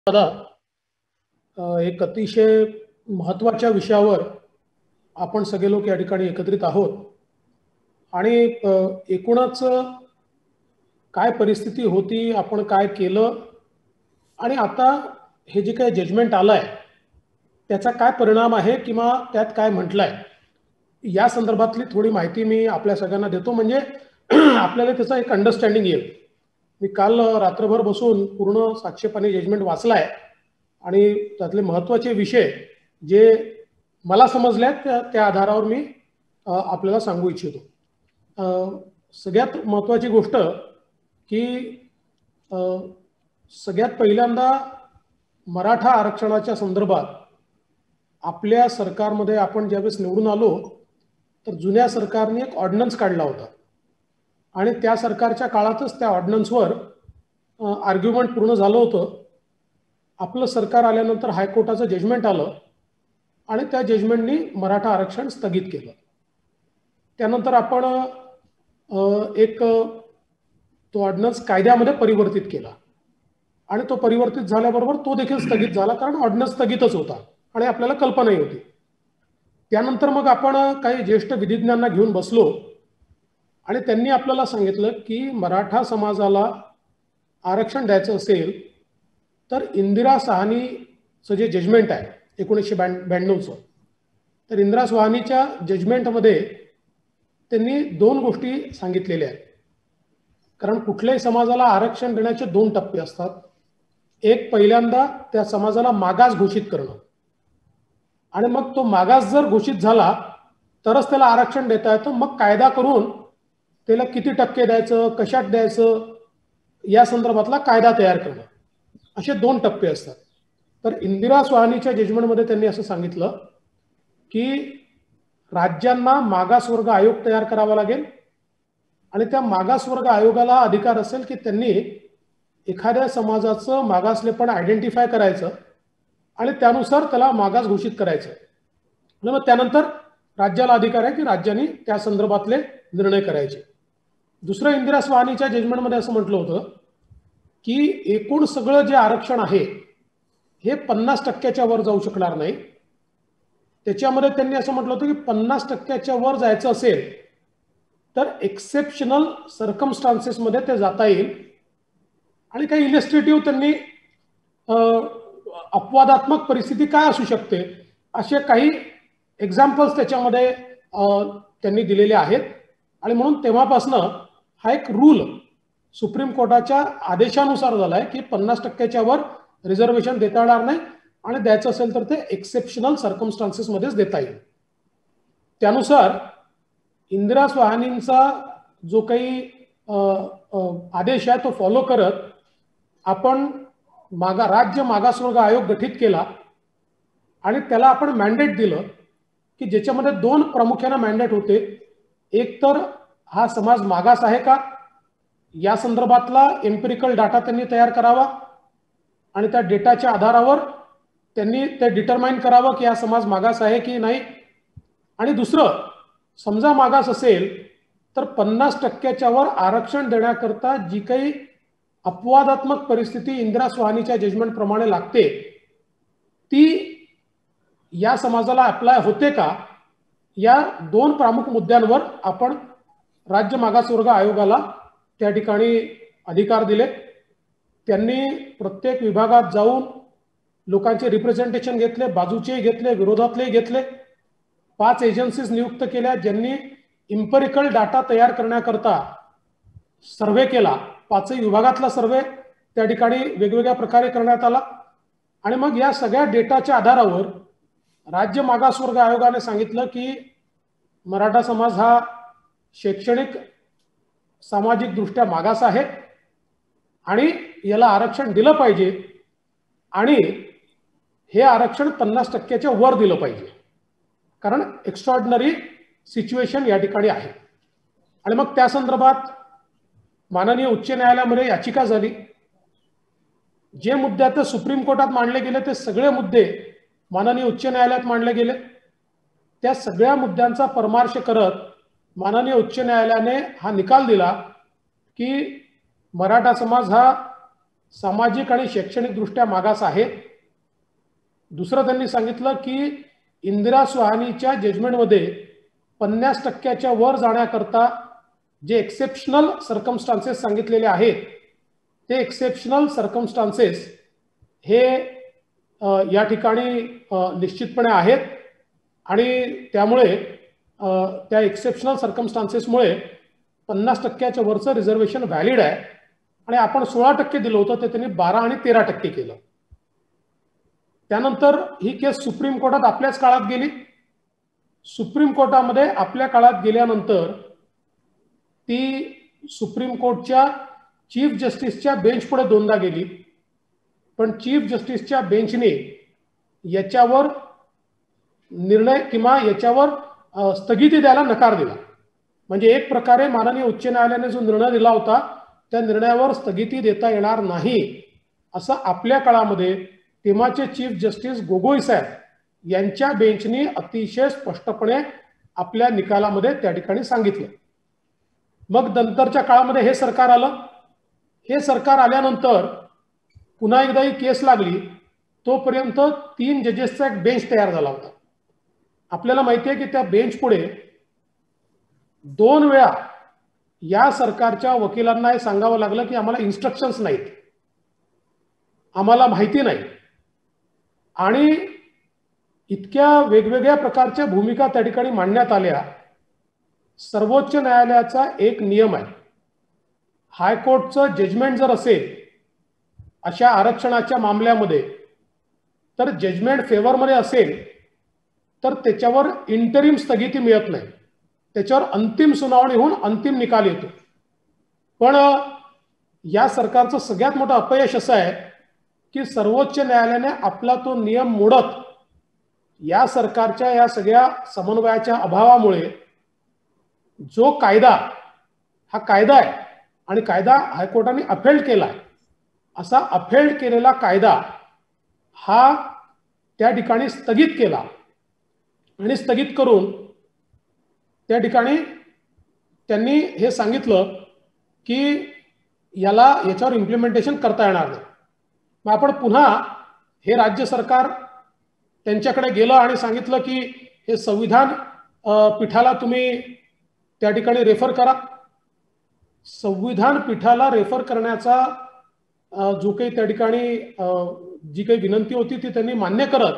दादा, एक अतिशय महत्त्वाच्या विषयावर आपण सगळे लोक या ठिकाणी एकत्रित आहोत आणि एकूणच काय परिस्थिती होती, आपण काय केलं आणि आता हे जे काही जजमेंट आलंय त्याचा काय परिणाम आहे किंवा त्यात काय म्हटलंय या संदर्भातली थोडी माहिती मी आपल्या सगळ्यांना देतो, म्हणजे आपल्याला त्याचा एक अंडरस्टँडिंग येईल. मी काल रात्रभर बसून पूर्ण साक्षेपानी जजमेंट वाचलाय आणि त्यातले महत्त्वाचे विषय जे मला समजल्यात त्या आधारावर मी आपल्याला सांगू इच्छितो. सगळ्यात महत्त्वाची गोष्ट की सगळ्यात पहिल्यांदा मराठा आरक्षणाच्या संदर्भात आपल्या सरकारमध्ये आपण ज्यावेळेस निवडून आलो तर जुन्या सरकारने एक ऑर्डिनन्स काढला होता आणि त्या सरकारच्या काळातच त्या ऑर्डिनन्सवर आर्ग्युमेंट पूर्ण झालं होतं. आपलं सरकार आल्यानंतर हायकोर्टाचं जजमेंट आलं आणि त्या जजमेंटनी मराठा आरक्षण स्थगित केलं. त्यानंतर आपण एक तो ऑर्डिनन्स कायद्यामध्ये परिवर्तित केला आणि तो परिवर्तित झाल्याबरोबर तो देखील स्थगित झाला, कारण ऑर्डिनन्स स्थगितच होता आणि आपल्याला कल्पनाही होती. त्यानंतर मग आपण काही ज्येष्ठ विधिज्ञांना घेऊन बसलो आणि त्यांनी आपल्याला सांगितलं की मराठा समाजाला आरक्षण द्यायचं असेल तर इंदिरा साहनीचं जे जजमेंट आहे 1992चं, तर इंदिरा साहनीच्या जजमेंटमध्ये त्यांनी दोन गोष्टी सांगितलेल्या आहेत. कारण कुठल्याही समाजाला आरक्षण देण्याचे दोन टप्पे असतात. एक, पहिल्यांदा त्या समाजाला मागास घोषित करणं आणि मग तो मागास जर घोषित झाला तरच त्याला आरक्षण देता येतं. मग कायदा करून त्याला किती टक्के द्यायचं, कशात द्यायचं या संदर्भातला कायदा तयार करणं, असे दोन टप्पे असतात. तर इंदिरा साहनीच्या जजमेंटमध्ये त्यांनी असं सांगितलं की राज्यांना मागासवर्ग आयोग तयार करावा लागेल आणि त्या मागासवर्ग आयोगाला अधिकार असेल की त्यांनी एखाद्या समाजाचं मागासलेपण आयडेंटिफाय करायचं आणि त्यानुसार त्याला मागास घोषित करायचं आणि मग त्यानंतर राज्याला अधिकार आहे की राज्यांनी त्या संदर्भातले निर्णय करायचे. दुसरं, इंदिरा साहनीच्या जजमेंटमध्ये असं म्हटलं होतं की एकूण सगळं जे आरक्षण आहे हे 50% वर जाऊ शकणार नाही. त्याच्यामध्ये त्यांनी असं म्हटलं होतं की 50% वर जायचं असेल तर एक्सेप्शनल सर्कमस्टान्सेसमध्ये ते जाता येईल आणि काही इलिस्ट्रेटिव्ह त्यांनी अपवादात्मक परिस्थिती काय असू शकते असे काही एक्झाम्पल्स त्याच्यामध्ये त्यांनी दिलेले आहेत. आणि म्हणून तेव्हापासनं हा एक रूल सुप्रीम कोर्टाच्या आदेशानुसार झाला आहे की 50% वर रिझर्वेशन देता येणार नाही आणि द्यायचं असेल तर ते एक्सेप्शनल सर्कमस्टान्सेसमध्येच देता येईल. त्यानुसार इंदिरा साहनींचा जो काही आदेश आहे तो फॉलो करत आपण राज्य मागासवर्ग आयोग गठीत केला आणि त्याला आपण मॅन्डेट दिलं की ज्याच्यामध्ये दोन प्रामुख्याने मॅन्डेट होते. एक तर हा समाज मागास आहे का या संदर्भातला एम्पिरिकल डाटा त्यांनी तयार करावा आणि त्या डेटाच्या आधारावर त्यांनी ते डिटरमाइन करावं की हा समाज मागास आहे की नाही. आणि दुसरं, समजा मागास असेल तर 50% वर आरक्षण देण्याकरता जी काही अपवादात्मक परिस्थिती इंदिरा साहनीच्या जजमेंट प्रमाणे लागते ती या समाजाला अप्लाय होते का, या दोन प्रमुख मुद्द्यांवर आपण राज्य मागासवर्ग आयोगाला त्या ठिकाणी अधिकार दिले. त्यांनी प्रत्येक विभागात जाऊन लोकांचे रिप्रेझेंटेशन घेतले, बाजूचेही घेतले, विरोधातलेही घेतले. 5 एजन्सीज नियुक्त केल्या ज्यांनी इम्पेरिकल डाटा तयार करण्याकरता सर्वे केला. 5ही विभागातला सर्वे त्या ठिकाणी वेगवेगळ्या प्रकारे करण्यात आला आणि मग या सगळ्या डेटाच्या आधारावर राज्य मागासवर्ग आयोगाने सांगितलं की मराठा समाज हा शैक्षणिक सामाजिक दृष्ट्या मागास आहे आणि याला आरक्षण दिलं पाहिजे आणि हे आरक्षण 50% वर दिलं पाहिजे, कारण एक्स्ट्राऑर्डिनरी सिच्युएशन या ठिकाणी आहे. आणि मग त्या संदर्भात माननीय उच्च न्यायालयामध्ये याचिका झाली. जे मुद्दे आता सुप्रीम कोर्टात मांडले गेले ते सगळे मुद्दे माननीय उच्च न्यायालयात मांडले गेले. त्या सगळ्या मुद्द्यांचा परामर्श करत माननीय उच्च न्यायालयाने हा निकाल दिला की मराठा समाज हा सामाजिक आणि शैक्षणिक दृष्ट्या मागास आहेत. दुसरं त्यांनी सांगितलं की इंदिरा सुहानीच्या जजमेंटमध्ये 50% वर जाण्याकरता जे एक्सेप्शनल सर्कमस्टान्सेस सांगितलेले आहेत ते एक्सेप्शनल सर्कमस्टान्सेस हे या ठिकाणी निश्चितपणे आहेत आणि त्यामुळे त्या एक्सेप्शनल सर्कमस्टान्सेसमुळे 50%च्या वरचं रिझर्वेशन व्हॅलिड आहे आणि आपण 16% दिलं होतं ते त्यांनी 12 आणि 13% केलं. त्यानंतर ही केस सुप्रीम कोर्टात आपल्याच काळात गेली. सुप्रीम कोर्टामध्ये आपल्या काळात गेल्यानंतर ती सुप्रीम कोर्टच्या चीफ जस्टिसच्या बेंच पुढे दोनदा गेली, पण चीफ जस्टिसच्या बेंचने याच्यावर निर्णय किंवा याच्यावर स्थगिती द्यायला नकार दिला. म्हणजे एक प्रकारे माननीय उच्च न्यायालयाने जो निर्णय दिला होता त्या निर्णयावर स्थगिती देता येणार नाही असं आपल्या काळामध्ये तेव्हाचे चीफ जस्टिस गोगोई साहेब यांच्या बेंचने अतिशय स्पष्टपणे आपल्या निकालामध्ये त्या ठिकाणी सांगितलं. मग नंतरच्या काळामध्ये हे सरकार आलं. हे सरकार आल्यानंतर पुन्हा एकदा ही केस लागली. तोपर्यंत 3 जजेसचा एक बेंच तयार झाला होता. आपल्याला माहिती आहे की त्या बेंच पुढे 2 वेळा या सरकारच्या वकिलांना हे सांगावं लागलं की आम्हाला इन्स्ट्रक्शन्स नाहीत, आम्हाला माहिती नाही. आणि इतक्या वेगवेगळ्या प्रकारच्या भूमिका त्या ठिकाणी मांडण्यात आल्या. सर्वोच्च न्यायालयाचा एक नियम आहे, हायकोर्टचं जजमेंट जर असेल अशा आरक्षणाच्या मामल्यामध्ये तर जजमेंट फेवरमध्ये असेल तर त्याच्यावर इंटरिम स्थगिती मिळत नाही, त्याच्यावर अंतिम सुनावणी होऊन अंतिम निकाल येतो. पण या सरकारचं सगळ्यात मोठं अपयश असं आहे की सर्वोच्च न्यायालयाने आपला तो नियम मोडत या सरकारच्या या सगळ्या समन्वयाच्या अभावामुळे जो कायदा हा कायदा आहे आणि कायदा हायकोर्टाने अफेल्ड केला, असा अफेल्ड केलेला कायदा हा त्या ठिकाणी स्थगित केला आणि स्थगित करून त्या ठिकाणी त्यांनी हे सांगितलं की याच्यावर इम्प्लिमेंटेशन करता येणार नाही. मग आपण पुन्हा हे राज्य सरकार त्यांच्याकडे गेलं आणि सांगितलं की हे संविधान पीठाला तुम्ही त्या ठिकाणी रेफर करा. संविधान पीठाला रेफर करण्याचा जो काही त्या ठिकाणी जी काही विनंती होती ती त्यांनी मान्य करत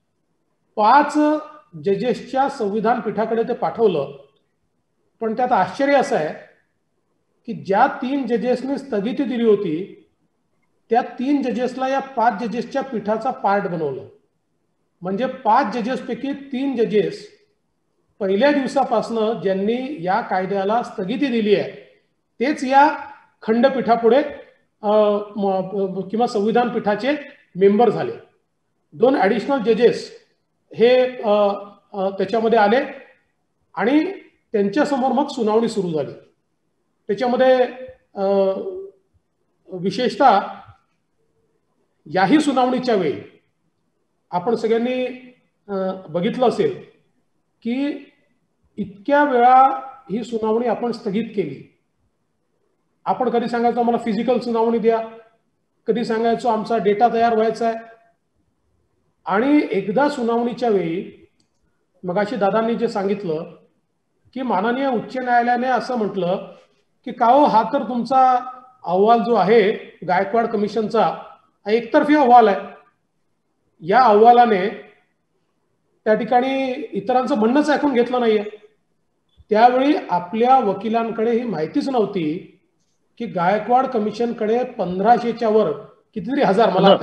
5 जजेसच्या संविधान पीठाकडे ते पाठवलं. पण त्यात आश्चर्य असं आहे की ज्या 3 जजेसनी स्थगिती दिली होती त्या 3 जजेसला या 5 जजेसच्या पीठाचा पार्ट बनवलं. म्हणजे 5 जजेसपैकी 3 जजेस पहिल्या दिवसापासून ज्यांनी या कायद्याला स्थगिती दिली आहे तेच या खंडपीठापुढे किंवा संविधान पीठाचे मेंबर झाले. 2 ॲडिशनल जजेस हे त्याच्यामध्ये आले आणि त्यांच्यासमोर मग सुनावणी सुरू झाली. त्याच्यामध्ये विशेषतः याही सुनावणीच्या वेळी आपण सगळ्यांनी बघितलं असेल की इतक्या वेळा ही सुनावणी आपण स्थगित केली. आपण कधी सांगायचो आम्हाला फिजिकल सुनावणी द्या, कधी सांगायचो आमचा डेटा तयार व्हायचा आहे. आणि एकदा सुनावणीच्या वेळी मगाशी दादांनी जे सांगितलं की माननीय उच्च न्यायालयाने असं म्हटलं की का हो हा तर तुमचा अहवाल जो आहे गायकवाड कमिशनचा एकतर्फी अहवाल आहे. या अहवालाने त्या ठिकाणी इतरांचं म्हणणंच ऐकून घेतलं नाहीये. त्यावेळी आपल्या वकिलांकडे ही माहितीच नव्हती की गायकवाड कमिशनकडे 1500च्या वर कितीतरी हजार, मला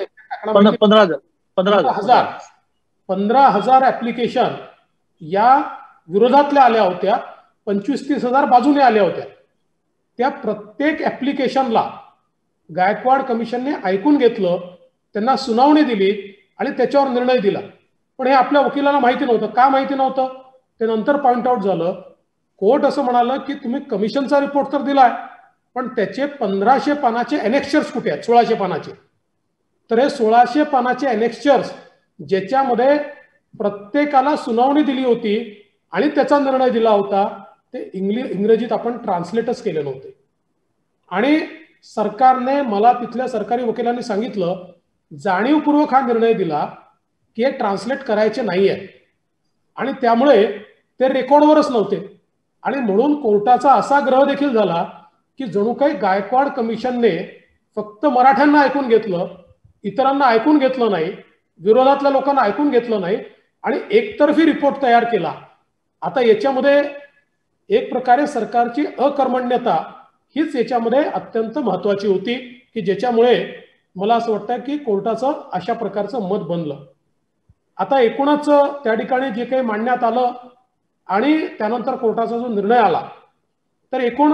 15,000 ऍप्लिकेशन या विरोधातल्या आल्या होत्या. 25-30 हजार बाजूने आल्या होत्या. त्या प्रत्येक ऍप्लिकेशनला गायकवाड कमिशनने ऐकून घेतलं, त्यांना सुनावणी दिली आणि त्याच्यावर निर्णय दिला. पण हे आपल्या वकिलांना माहिती नव्हतं. का माहिती नव्हतं ते नंतर पॉइंट आउट झालं. कोर्ट असं म्हणालं की तुम्ही कमिशनचा रिपोर्ट तर दिलाय पण त्याचे 1500 पानाचे एनेक्स्चर्स कुठे आहेत, 1600 पानाचे. तर हे 1600 पानाचे एनेक्स्चर्स ज्याच्यामध्ये प्रत्येकाला सुनावणी दिली होती आणि त्याचा निर्णय दिला होता ते इंग्रजीत आपण ट्रान्सलेटच केले नव्हते. आणि सरकारने मला तिथल्या सरकारी वकिलांनी सांगितलं, जाणीवपूर्वक हा निर्णय दिला की हे ट्रान्सलेट करायचे नाहीये आणि त्यामुळे ते रेकॉर्डवरच नव्हते आणि म्हणून कोर्टाचा असा ग्रह देखील झाला की जणू काही गायकवाड कमिशनने फक्त मराठ्यांना ऐकून घेतलं, इतरांना ऐकून घेतलं नाही, विरोधातल्या लोकांना ऐकून घेतलं नाही आणि एकतर्फी रिपोर्ट तयार केला. आता याच्यामध्ये एक प्रकारे सरकारची अकर्मण्यता हीच याच्यामध्ये अत्यंत महत्वाची होती की ज्याच्यामुळे मला असं वाटतं की कोर्टाचं अशा प्रकारचं मत बनलं. आता एकूणच त्या ठिकाणी जे काही मांडण्यात आलं आणि त्यानंतर कोर्टाचा जो निर्णय आला तर एकूण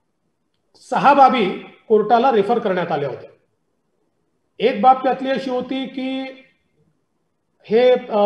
6 बाबी कोर्टाला रेफर करण्यात आल्या होत्या. एक बाब त्यातली अशी होती की हे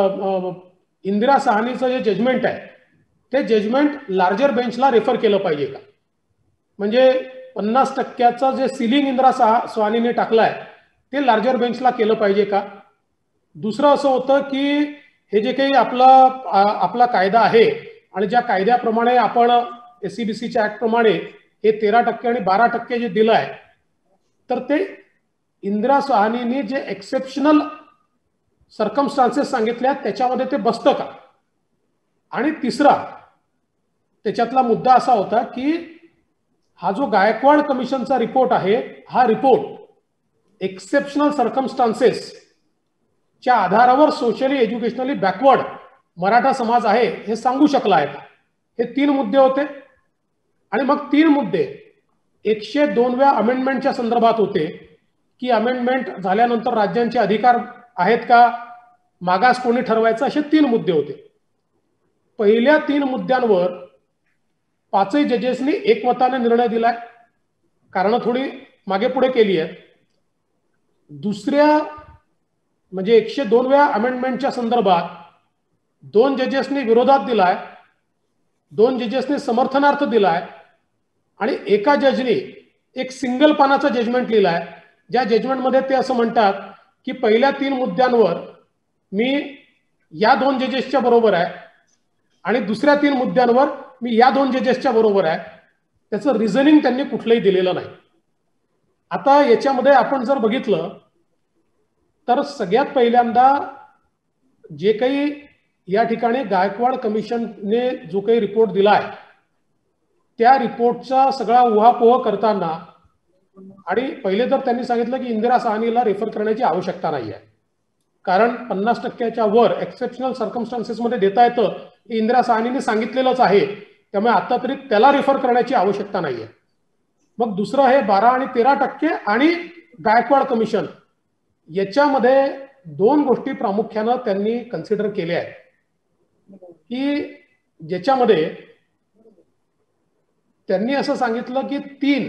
इंदिरा साहनीचं जे जजमेंट आहे ते जजमेंट लार्जर बेंचला रेफर केलं पाहिजे का, म्हणजे 50% जे सिलिंग इंदिरा साहनीने टाकलाय ते लार्जर बेंचला केलं पाहिजे का. दुसरं असं होतं की हे जे काही आपला कायदा आहे आणि ज्या कायद्याप्रमाणे आपण SCBCच्या ऍक्ट प्रमाणे हे 13% आणि 12% जे दिलं आहे तर ते इंदिरा साहनीने जे एक्सेप्शनल सर्कमस्टान्सेस सांगितले त्याच्यामध्ये ते बसतं का. आणि तिसरा त्याच्यातला मुद्दा असा होता की हा जो गायकवाड कमिशनचा रिपोर्ट आहे हा रिपोर्ट एक्सेप्शनल सर्कमस्टान्सेस च्या आधारावर सोशली एज्युकेशनली बॅकवर्ड मराठा समाज आहे हे सांगू शकला आहे का. हे 3 मुद्दे होते आणि मग 3 मुद्दे 102व्या अमेंडमेंटच्या संदर्भात होते की अमेंडमेंट झाल्यानंतर राज्यांचे अधिकार आहेत का, मागास कोणी ठरवायचं, असे 3 मुद्दे होते. पहिल्या 3 मुद्द्यांवर 5 जजेसनी एकमताने निर्णय दिलाय, कारण थोडी मागे पुढे केली आहे. दुसऱ्या म्हणजे 102व्या अमेंडमेंटच्या संदर्भात 2 जजेसनी विरोधात दिलाय, 2 जजेसनी समर्थनार्थ दिलाय आणि एका जजनी एक सिंगल पानाचा जजमेंट लिहिलाय ज्या जजमेंटमध्ये ते असं म्हणतात की पहिल्या 3 मुद्द्यांवर मी या 2 जजेसच्या बरोबर आहे आणि दुसऱ्या 3 मुद्द्यांवर मी या 2 जजेसच्या बरोबर आहे. त्याचं रिझनिंग त्यांनी कुठलंही दिलेलं नाही. आता याच्यामध्ये आपण जर बघितलं तर सगळ्यात पहिल्यांदा जे काही या ठिकाणी गायकवाड कमिशनने जो काही रिपोर्ट दिलाय त्या रिपोर्टचा सगळा उहापोह करताना आणि पहिले तर त्यांनी सांगितलं की इंदिरा साहनीला रेफर करण्याची आवश्यकता नाही आहे, कारण 50%च्या वर एक्सेप्शनल सर्कमस्टान्सेसमध्ये देता येतं हे इंदिरा साहनीने सांगितलेलंच आहे, त्यामुळे आता तरी त्याला रेफर करण्याची आवश्यकता नाही आहे. मग दुसरं हे 12 आणि 13% आणि गायकवाड कमिशन याच्यामध्ये 2 गोष्टी प्रामुख्यानं त्यांनी कन्सिडर केल्या आहेत की ज्याच्यामध्ये त्यांनी असं सांगितलं की 3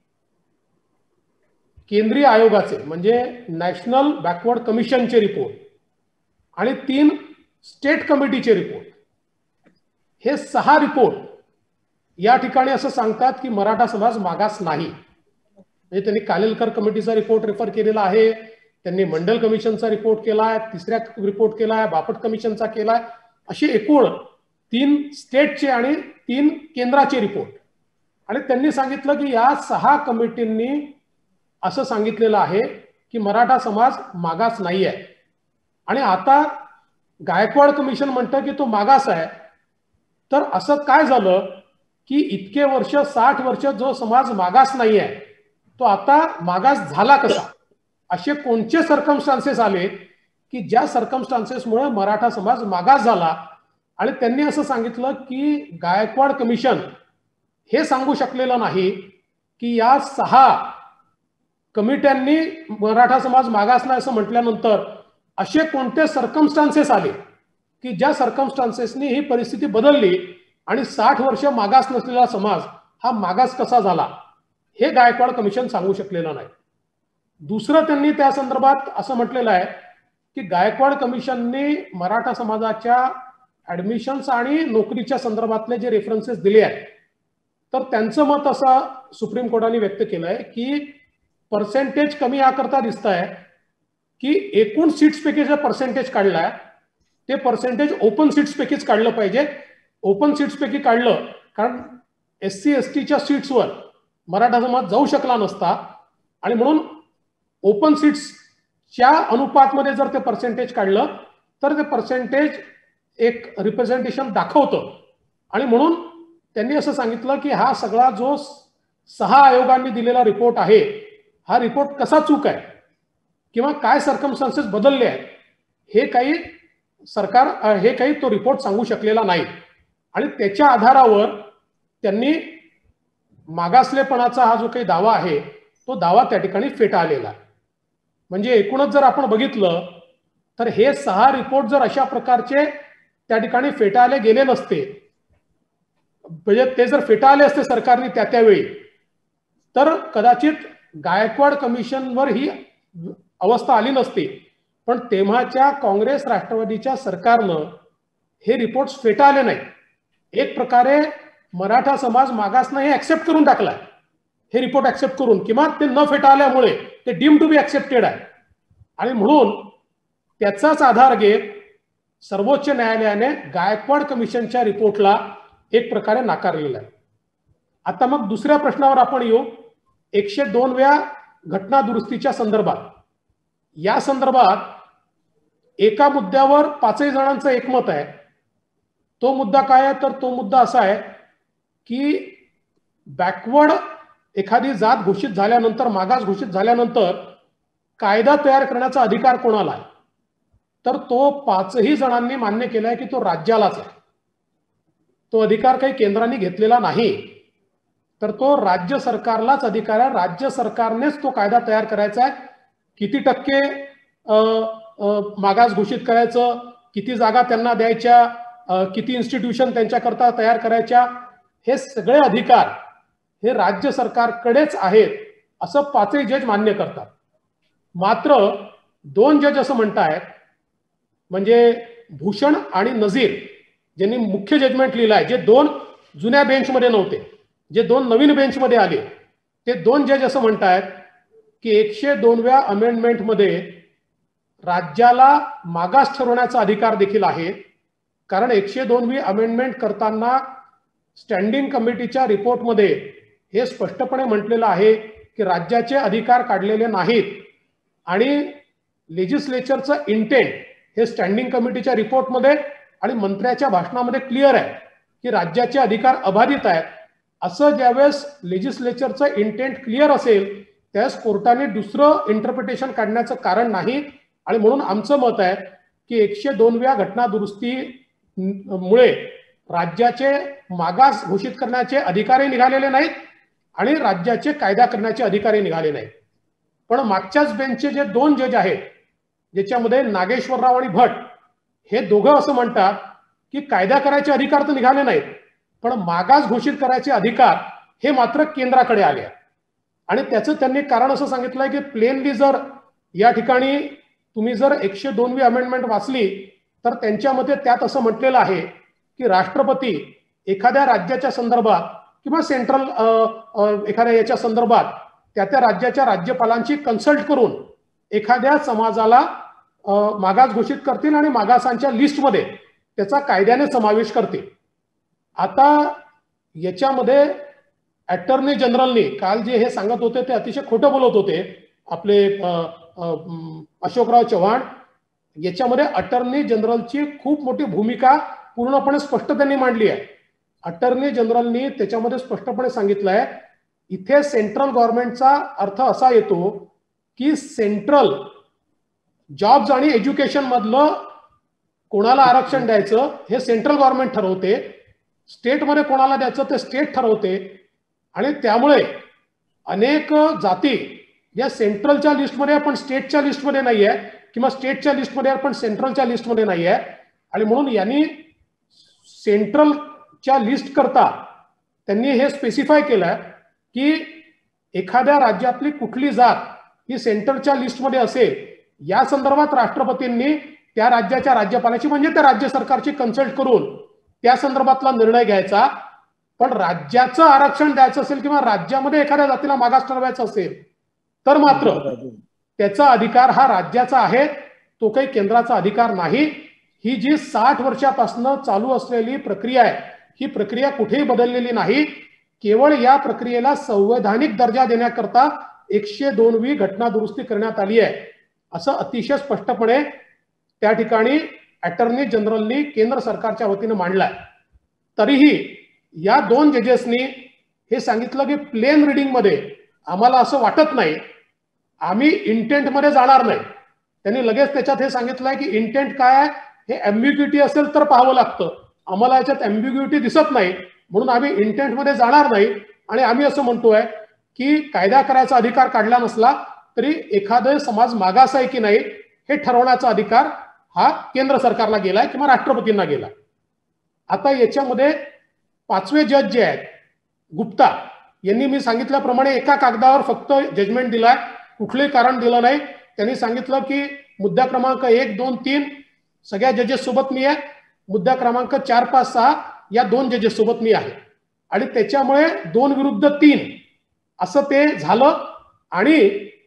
केंद्रीय आयोगाचे म्हणजे नॅशनल बॅकवर्ड कमिशनचे रिपोर्ट आणि 3 स्टेट कमिटीचे रिपोर्ट, हे 6 रिपोर्ट या ठिकाणी असं सांगतात की मराठा समाज मागास नाही. म्हणजे त्यांनी कालेलकर कमिटीचा रिपोर्ट रेफर केलेला आहे, त्यांनी मंडल कमिशनचा रिपोर्ट केलाय, तिसऱ्या रिपोर्ट केलाय, बापट कमिशनचा केलाय, असे एकूण 3 स्टेटचे आणि 3 केंद्राचे रिपोर्ट. आणि त्यांनी सांगितलं की या 6 कमिटींनी असं सांगितलेलं आहे की मराठा समाज मागास नाही आहे. आणि आता गायकवाड कमिशन म्हणतं की तो मागास आहे, तर असं काय झालं की इतके वर्ष 60 वर्ष जो समाज मागास नाही आहे तो आता मागास झाला कसा. असे कोणते सर्कमस्टान्सेस आले की ज्या सर्कमस्टान्सेसमुळे मराठा समाज मागास झाला. आणि त्यांनी असं सांगितलं की गायकवाड कमिशन हे सांगू शकलेलं नाही की या 6 कमिट्यांनी मराठा समाज मागास नाही असं म्हटल्यानंतर असे कोणते सर्कमस्टान्सेस आले की ज्या सर्कमस्टान्सेसनी ही परिस्थिती बदलली आणि 60 वर्ष मागास नसलेला समाज हा मागास कसा झाला हे गायकवाड कमिशन सांगू शकलेलं नाही. दुसरं त्यांनी त्या संदर्भात असं म्हटलेलं आहे की गायकवाड कमिशनने मराठा समाजाच्या ऍडमिशन्स आणि नोकरीच्या संदर्भातले जे रेफरन्सेस दिले आहेत तर त्यांचं मत असं सुप्रीम कोर्टाने व्यक्त केलंय की पर्सेंटेज कमी याकरता दिसत आहे की एकूण सीट्सपैकी जे पर्सेंटेज काढलाय ते पर्सेंटेज ओपन सीट्सपैकीच काढलं पाहिजे. ओपन सीट्सपैकी काढलं कारण SC STच्या सीट्सवर मराठा समाज जाऊ शकला नसता आणि म्हणून ओपन सीट्सच्या अनुपातमध्ये जर ते पर्सेंटेज काढलं तर ते पर्सेंटेज एक रिप्रेझेंटेशन दाखवतं. आणि म्हणून त्यांनी असं सांगितलं की हा सगळा जो 6 आयोगांनी दिलेला रिपोर्ट आहे, हा रिपोर्ट कसा चूक आहे किंवा काय सर्कमस्टान्सेस बदलले आहेत हे काही तो रिपोर्ट सांगू शकलेला नाही. आणि त्याच्या आधारावर त्यांनी मागासलेपणाचा हा जो काही दावा आहे तो दावा त्या ठिकाणी फेटाळलेला आहे. म्हणजे एकूणच जर आपण बघितलं तर हे 6 रिपोर्ट जर अशा प्रकारचे त्या ठिकाणी फेटाळले गेले नसते, म्हणजे ते जर फेटाळले असते सरकारने त्यावेळी, तर कदाचित गायकवाड कमिशनवर ही अवस्था आली नसती. पण तेव्हाच्या काँग्रेस राष्ट्रवादीच्या सरकारनं हे रिपोर्ट्स फेटाळले नाही. एक प्रकारे मराठा समाज मागासनं हे ऍक्सेप्ट करून टाकलाय, हे रिपोर्ट ऍक्सेप्ट करून, किंवा ते न फेटाळल्यामुळे ते डीम टू बी ऍक्सेप्टेड आहे. आणि म्हणून त्याचाच आधार घेत सर्वोच्च न्यायालयाने गायकवाड कमिशनच्या रिपोर्टला एक प्रकारे नाकारलेला आहे. आता मग दुसऱ्या प्रश्नावर आपण येऊ, 102व्या घटना दुरुस्तीच्या संदर्भात. या संदर्भात एका मुद्द्यावर 5 जणांचं एकमत आहे. तो मुद्दा काय आहे? तर तो मुद्दा असा आहे की बॅकवर्ड एखादी जात घोषित झाल्यानंतर, मागास घोषित झाल्यानंतर कायदा तयार करण्याचा अधिकार कोणाला आहे? तर तो 5ही जणांनी मान्य केलाय की तो राज्यालाच आहे. तो अधिकार काही केंद्राने घेतलेला नाही, तर तो राज्य सरकारलाच अधिकार आहे. राज्य सरकारनेच तो कायदा तयार करायचा आहे. किती टक्के मागास घोषित करायचं, किती जागा त्यांना द्यायच्या, किती इन्स्टिट्यूशन त्यांच्याकरता तयार करायच्या, हे सगळे अधिकार हे राज्य सरकारकडेच आहेत असं 5ही जज मान्य करतात. मात्र 2 जज असं म्हणतायत, म्हणजे भूषण आणि नजीर ज्यांनी मुख्य जजमेंट लिहिलं आहे, जे 2 जुन्या बेंचमध्ये नव्हते, जे 2 नवीन बेंचमध्ये आले, ते 2 जज असं म्हणतायत की 102व्या अमेंडमेंटमध्ये राज्याला मागास ठरवण्याचा अधिकार देखील आहे. कारण 102वी अमेंडमेंट करताना स्टँडिंग कमिटीच्या रिपोर्टमध्ये हे स्पष्टपणे म्हटलेलं आहे की राज्याचे अधिकार काढलेले नाहीत. आणि लेजिस्लेचरचं इंटेंट हे स्टँडिंग कमिटीच्या रिपोर्टमध्ये आणि मंत्र्याच्या भाषणामध्ये क्लिअर आहे की राज्याचे अधिकार अबाधित आहेत. असं ज्यावेळेस लेजिस्लेचरचं इंटेंट क्लिअर असेल त्यावेळेस कोर्टाने दुसरं इंटरप्रिटेशन काढण्याचं कारण नाही. आणि म्हणून आमचं मत आहे की 102व्या घटना दुरुस्तीमुळे राज्याचे मागास घोषित करण्याचे अधिकारही निघालेले नाहीत आणि राज्याचे कायदा करण्याचे अधिकारही निघाले नाहीत. पण मागच्याच बेंचचे जे 2 जज आहेत, ज्याच्यामध्ये नागेश्वरराव आणि भट, हे दोघं असं म्हणतात की कायदा करायचे अधिकार तर निघाले नाहीत, पण मागास घोषित करायचे अधिकार हे मात्र केंद्राकडे आले. आणि त्याचं त्यांनी कारण असं सांगितलंय की प्लेनली जर या ठिकाणी तुम्ही जर 102वी अमेंडमेंट वाचली तर त्यांच्या मते त्यात असं म्हटलेलं आहे की राष्ट्रपती एखाद्या राज्याच्या संदर्भात किंवा सेंट्रल एखाद्या याच्या संदर्भात त्या राज्याच्या राज्यपालांची कन्सल्ट करून एखाद्या समाजाला मागास घोषित करतील आणि मागासांच्या लिस्टमध्ये त्याचा कायद्याने समावेश करतील. आता याच्यामध्ये अटॉर्नी जनरलनी काल जे हे सांगत होते ते अतिशय खोटं बोलत होते आपले अशोकराव चव्हाण. याच्यामध्ये अटॉर्नी जनरलची खूप मोठी भूमिका पूर्णपणे स्पष्ट त्यांनी मांडली आहे. अटॉर्नी जनरलनी त्याच्यामध्ये स्पष्टपणे सांगितलंय इथे सेंट्रल गव्हर्नमेंटचा अर्थ असा येतो की सेंट्रल जॉब्स आणि एज्युकेशन मधलं कोणाला आरक्षण द्यायचं हे सेंट्रल गव्हर्नमेंट ठरवते, स्टेटमध्ये कोणाला द्यायचं ते स्टेट ठरवते. आणि त्यामुळे अनेक जाती या सेंट्रलच्या लिस्टमध्ये पण स्टेटच्या लिस्टमध्ये नाही आहे, किंवा स्टेटच्या लिस्टमध्ये पण सेंट्रलच्या लिस्टमध्ये नाही आहे. आणि म्हणून यांनी सेंट्रलच्या लिस्ट करता त्यांनी हे स्पेसिफाय केलं की एखाद्या राज्यातली कुठली जात ही सेंट्रलच्या लिस्टमध्ये असेल या संदर्भात राष्ट्रपतींनी त्या राज्याच्या राज्यपालाची म्हणजे त्या राज्य सरकारची कन्सल्ट करून त्या संदर्भातला निर्णय घ्यायचा. पण राज्याचं आरक्षण द्यायचं असेल किंवा राज्यामध्ये एखाद्या जातीला मागास ठरवायचं असेल तर मात्र त्याचा अधिकार हा राज्याचा आहे, तो काही केंद्राचा अधिकार नाही. ही जी 60 वर्षापासून चालू असलेली प्रक्रिया आहे ही प्रक्रिया कुठेही बदललेली नाही. केवळ या प्रक्रियेला संवैधानिक दर्जा देण्याकरता 102वी घटना दुरुस्ती करण्यात आली आहे असं अतिशय स्पष्टपणे त्या ठिकाणी अटॉर्नी जनरलनी केंद्र सरकारच्या वतीने मांडलाय. तरीही या 2 जजेसनी हे सांगितलं की प्लेन रिडिंग मध्ये आम्हाला असं वाटत नाही, आम्ही इंटेंट मध्ये जाणार नाही. त्यांनी लगेच त्याच्यात हे सांगितलंय की इंटेंट काय आहे हे एम्बिग्युटी असेल तर पाहावं लागतं, आम्हाला याच्यात एम्बिग्युटी दिसत नाही म्हणून आम्ही इंटेंट मध्ये जाणार नाही. आणि आम्ही असं म्हणतोय की कायदा करायचा अधिकार काढला नसला तरी एखादा समाज मागास आहे की नाही हे ठरवण्याचा अधिकार हा केंद्र सरकारला गेलाय किंवा राष्ट्रपतींना गेला. आता याच्यामध्ये 5वे जज जे आहेत गुप्ता यांनी मी सांगितल्याप्रमाणे एका कागदावर फक्त जजमेंट दिलाय, कुठलंही कारण दिलं नाही. त्यांनी सांगितलं की मुद्दा क्रमांक 1, 2, 3 सगळ्या जजेस सोबत मी आहे, मुद्दा क्रमांक 4, 5, 6 या 2 जजेस सोबत मी आहे. आणि त्याच्यामुळे 2 विरुद्ध 3 असं ते झालं. आणि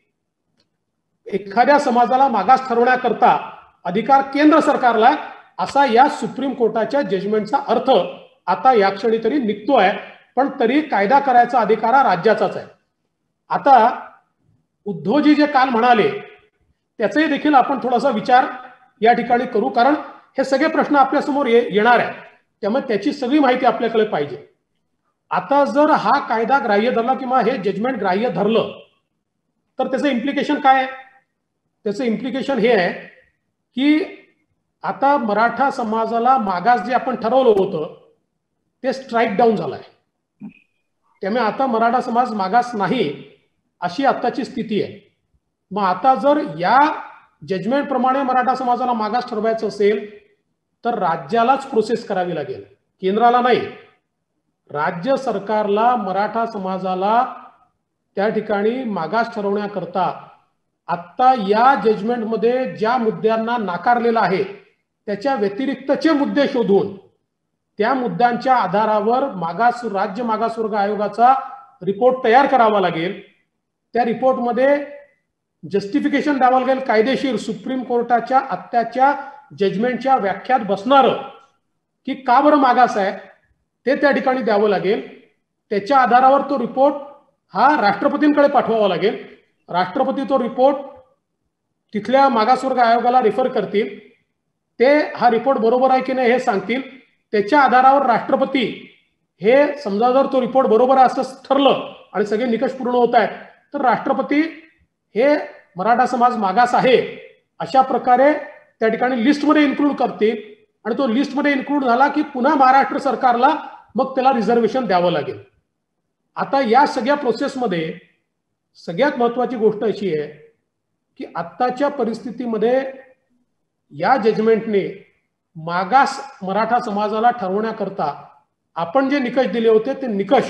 एखाद्या समाजाला मागास ठरवण्याकरता अधिकार केंद्र सरकारला असा या सुप्रीम कोर्टाच्या जजमेंटचा अर्थ आता या क्षणी तरी निघतोय. पण तरी कायदा करायचा अधिकार हा राज्याचाच आहे. आता उद्धवजी जे काल म्हणाले त्याचाही देखील आपण थोडासा विचार या ठिकाणी करू, कारण हे सगळे प्रश्न आपल्यासमोर येणार आहे, त्यामुळे त्याची सगळी माहिती आपल्याकडे पाहिजे. आता जर हा कायदा ग्राह्य धरला किंवा हे जजमेंट ग्राह्य धरलं तर त्याचं इम्प्लिकेशन काय आहे? त्याचं इम्प्लिकेशन हे आहे की आता मराठा समाजाला मागास जे आपण ठरवलं होतं ते स्ट्राईक डाऊन झालंय. त्यामुळे आता मराठा समाज मागास नाही अशी आताची स्थिती आहे. मग आता जर या जजमेंट प्रमाणे मराठा समाजाला मागास ठरवायचं असेल तर राज्यालाच प्रोसेस करावी लागेल, केंद्राला नाही. राज्य सरकारला मराठा समाजाला त्या ठिकाणी मागास ठरवण्याकरता आता या जजमेंटमध्ये ज्या मुद्द्यांना नाकारलेला आहे त्याच्या व्यतिरिक्तचे मुद्दे शोधून त्या मुद्द्यांच्या आधारावर राज्य मागासवर्ग आयोगाचा रिपोर्ट तयार करावा लागेल. त्या रिपोर्टमध्ये जस्टिफिकेशन द्यावं लागेल कायदेशीर, सुप्रीम कोर्टाच्या आत्ताच्या जजमेंटच्या व्याख्यात बसणारं की का बरं मागास आहे ते त्या ठिकाणी द्यावं लागेल. त्याच्या आधारावर तो रिपोर्ट हा राष्ट्रपतींकडे पाठवावा लागेल. राष्ट्रपती तो रिपोर्ट तिथल्या मागासवर्ग आयोगाला रेफर करतील, ते हा रिपोर्ट बरोबर आहे की नाही हे सांगतील. त्याच्या आधारावर राष्ट्रपती हे समजा जर तो रिपोर्ट बरोबर आहे असं ठरलं आणि सगळे निकष पूर्ण होत आहेत तर राष्ट्रपती हे मराठा समाज मागास आहे अशा प्रकारे त्या ठिकाणी लिस्टमध्ये इन्क्लूड करतील. आणि तो लिस्टमध्ये इन्क्लूड झाला की पुन्हा महाराष्ट्र सरकारला मग त्याला रिझर्वेशन द्यावं लागेल. आता या सगळ्या प्रोसेसमध्ये सगळ्यात महत्वाची गोष्ट अशी आहे की आत्ताच्या परिस्थितीमध्ये या जजमेंटने मागास मराठा समाजाला ठरवण्याकरता आपण जे निकष दिले होते ते निकष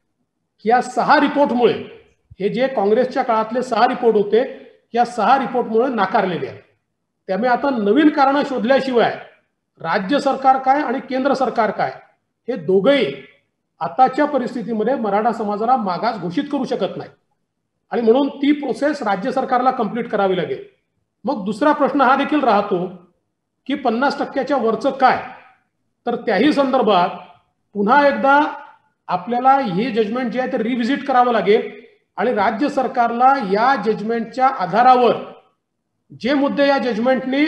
या 6 रिपोर्टमुळे, हे जे काँग्रेसच्या काळातले 6 रिपोर्ट होते या 6 रिपोर्टमुळे नाकारलेले आहेत. त्यामुळे आता नवीन कारणं शोधल्याशिवाय राज्य सरकार काय आणि केंद्र सरकार काय हे दोघेही आताच्या परिस्थितीमध्ये मराठा समाजाला मागास घोषित करू शकत नाही. आणि म्हणून ती प्रोसेस राज्य सरकारला कंप्लीट करावी लागेल. मग दुसरा प्रश्न हा देखील राहतो की 50% वरचं काय, तर त्याही संदर्भात पुन्हा एकदा आपल्याला हे जजमेंट जे आहे ते रिव्हिजिट करावं लागेल आणि राज्य सरकारला या जजमेंटच्या आधारावर जे मुद्दे या जजमेंटनी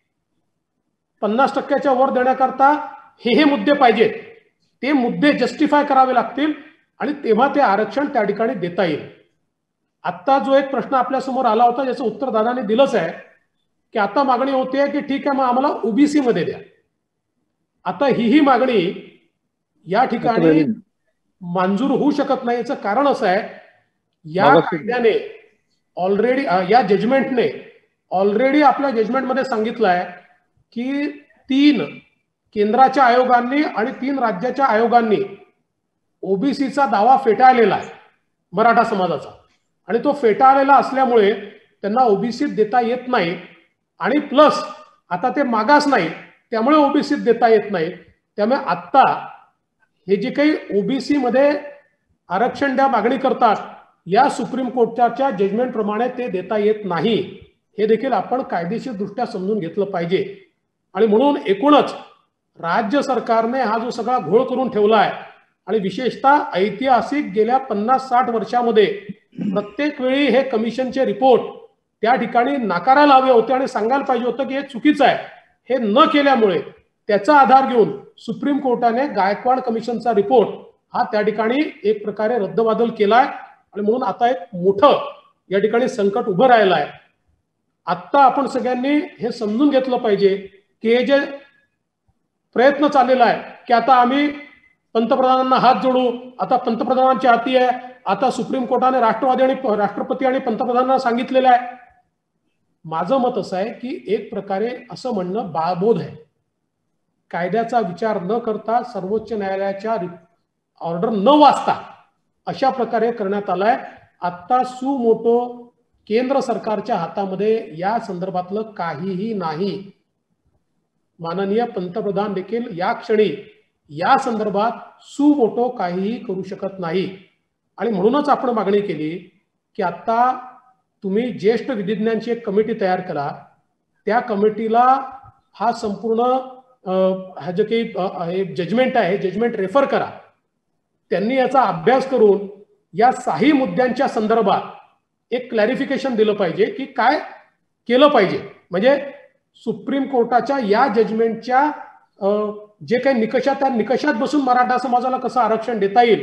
50% वर देण्याकरता हे मुद्दे पाहिजेत ते मुद्दे जस्टिफाय करावे लागतील आणि तेव्हा ते आरक्षण त्या ठिकाणी देता येईल. आता जो एक प्रश्न आपल्या समोर आला होता ज्याचं उत्तर दादाने दिलंच आहे की आता मागणी होते की ठीक आहे मग आम्हाला ओबीसी मध्ये द्या. आता ही मागणी या ठिकाणी मंजूर होऊ शकत नाही. याचं कारण असं आहे या कायद्याने ऑलरेडी या जजमेंटने ऑलरेडी आपल्या जजमेंटमध्ये सांगितलं आहे की 3 केंद्राच्या आयोगांनी आणि 3 राज्याच्या आयोगांनी ओबीसीचा दावा फेटाळलेला आहे मराठा समाजाचा आणि तो फेटाळलेला असल्यामुळे त्यांना ओबीसीत देता येत नाही. आणि प्लस आता ते मागास नाही त्यामुळे ओबीसीत देता येत नाही. त्यामुळे आता हे जे काही ओबीसी मध्ये आरक्षण द्या मागणी करतात या सुप्रीम कोर्टाच्या जजमेंट प्रमाणे ते देता येत नाही. हे देखील आपण कायदेशीर दृष्ट्या समजून घेतलं पाहिजे. आणि म्हणून एकूणच राज्य सरकारने हा जो सगळा घोळ करून ठेवला आहे आणि विशेषतः ऐतिहासिक गेल्या 50-60 वर्षामध्ये प्रत्येक वेळी हे कमिशनचे रिपोर्ट त्या ठिकाणी नाकारायला हवे होते आणि सांगायला पाहिजे होतं की हे चुकीचं आहे. हे न केल्यामुळे त्याचा आधार घेऊन सुप्रीम कोर्टाने गायकवाड कमिशनचा रिपोर्ट हा त्या ठिकाणी एक प्रकारे रद्दबादल केलाय आणि म्हणून आता एक मोठं या ठिकाणी संकट उभं राहिलं आहे. आत्ता आपण सगळ्यांनी हे समजून घेतलं पाहिजे की हे जे प्रयत्न चाललेला आहे की आता आम्ही पंतप्रधानांना हात जोडू, आता पंतप्रधानांच्या हाती आहे, आता सुप्रीम कोर्टाने राष्ट्रपती आणि पंतप्रधानांना सांगितलेलं आहे. माझं मत असं आहे की एक प्रकारे असं म्हणणं बाळबोध आहे. कायद्याचा विचार न करता सर्वोच्च न्यायालयाच्या ऑर्डर न वाचता अशा प्रकारे करण्यात आलाय. आता सुमोटो केंद्र सरकारच्या हातामध्ये या संदर्भातलं काहीही नाही. माननीय पंतप्रधान देखील या क्षणी या संदर्भात सुमोटो काहीही करू शकत नाही आणि म्हणूनच आपण मागणी केली की आता तुम्ही ज्येष्ठ विधिज्ञांची एक कमिटी तयार करा. त्या कमिटीला हा संपूर्ण हा जे काही जजमेंट आहे जजमेंट रेफर करा. त्यांनी याचा अभ्यास करून या 6 मुद्द्यांच्या संदर्भात एक क्लॅरिफिकेशन दिलं पाहिजे की काय केलं पाहिजे. म्हणजे सुप्रीम कोर्टाच्या या जजमेंटच्या जे काही निकष आहेत त्या निकषात बसून मराठा समाजाला कसं आरक्षण देता येईल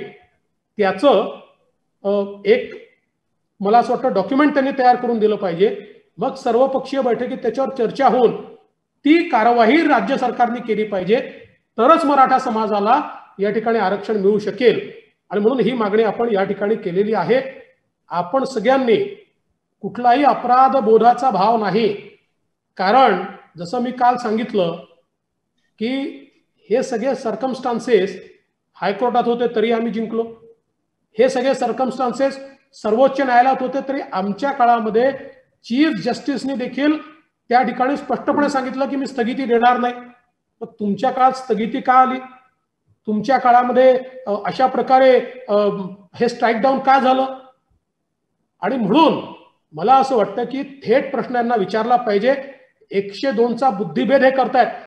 त्याचं एक मला असं वाटतं डॉक्युमेंट त्यांनी तयार करून दिलं पाहिजे. मग सर्वपक्षीय बैठकीत त्याच्यावर चर्चा होऊन ती कार्यवाही राज्य सरकारने केली पाहिजे. तरच मराठा समाजाला या ठिकाणी आरक्षण मिळू शकेल आणि म्हणून ही मागणी आपण या ठिकाणी केलेली आहे. आपण सगळ्यांनी कुठलाही अपराध बोधाचा भाव नाही. कारण जसं मी काल सांगितलं की हे सगळे सर्कमस्टान्सेस हायकोर्टात होते तरी आम्ही जिंकलो. हे सगळे सर्कमस्टान्सेस सर्वोच्च न्यायालयात होते तरी आमच्या काळामध्ये चीफ जस्टिसने देखील त्या ठिकाणी स्पष्टपणे सांगितलं की मी स्थगिती देणार नाही. तर तुमच्या काळात स्थगिती का आली? तुमच्या काळामध्ये अशा प्रकारे हे स्ट्राईक डाऊन का झालं? आणि म्हणून मला असं वाटतं की थेट प्रश्नांना विचारला पाहिजे. 102चा बुद्धिभेद हे करतायत.